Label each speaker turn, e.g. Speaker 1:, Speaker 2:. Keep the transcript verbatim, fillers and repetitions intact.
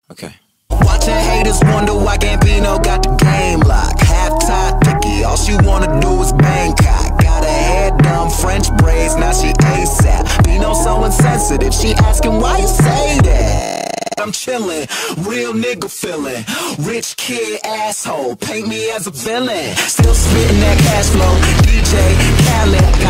Speaker 1: Okay.
Speaker 2: Watching haters wonder why Gambino got the game locked. Half-tied picky, all she wanna do is Bangkok. Got her hair done, French braids, now she ASAP. Bino so insensitive, she asking why you say that. I'm chillin', real nigga feelin', rich kid asshole, paint me as a villain. Still spittin' that cash flow, D J Khaled.